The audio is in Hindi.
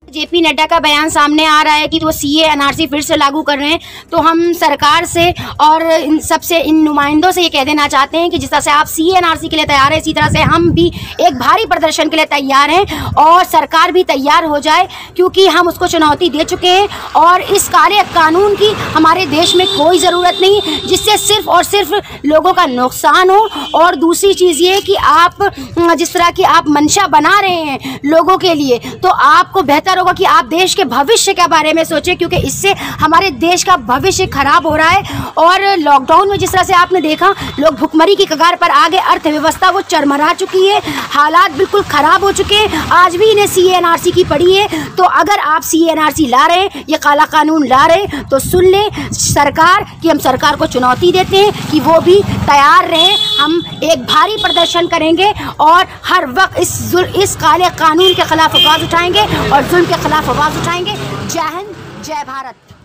जेपी नड्डा का बयान सामने आ रहा है कि वो सीए एनआरसी फिर से लागू कर रहे हैं, तो हम सरकार से और इन नुमाइंदों से ये कह देना चाहते हैं कि जिस तरह से आप सीए एनआरसी के लिए तैयार हैं, इसी तरह से हम भी एक भारी प्रदर्शन के लिए तैयार हैं और सरकार भी तैयार हो जाए, क्योंकि हम उसको चुनौती दे चुके हैं और इस काले कानून की हमारे देश में कोई ज़रूरत नहीं, जिससे सिर्फ और सिर्फ लोगों का नुकसान हो। और दूसरी चीज़ ये कि आप जिस तरह की आप मंशा बना रहे हैं लोगों के लिए, तो आपको बेहतर होगा कि आप देश के भविष्य के बारे में सोचें, क्योंकि इससे हमारे देश का भविष्य खराब हो रहा है। और लॉकडाउन में जिस तरह से आपने देखा, लोग भुखमरी की कगार पर आगे, अर्थव्यवस्था वो चरमरा चुकी है, हालात बिल्कुल ख़राब हो चुके हैं। आज भी इन्हें सीए एनआरसी की पड़ी है। तो अगर आप सीए एनआरसी ला रहे हैं, ये काला कानून ला रहे हैं, तो सुन लें सरकार कि हम सरकार को चुनौती देते हैं कि वो भी तैयार रहें। हम एक भारी प्रदर्शन करेंगे और हर वक्त इस काले कानून के खिलाफ आवाज़ उठाएंगे और जुल्म के खिलाफ आवाज़ उठाएंगे। जय हिंद, जय भारत।